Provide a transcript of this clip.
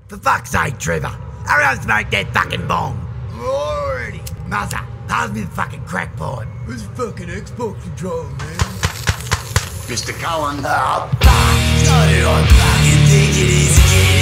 For fuck's sake, Trevor. Hurry up and smoke that fucking bong. Already. Muzzer, pass me the fucking crack pipe. Where's the fucking Xbox controller, man? Mr. Cohen. Oh, fuck. So did I fucking think it is again.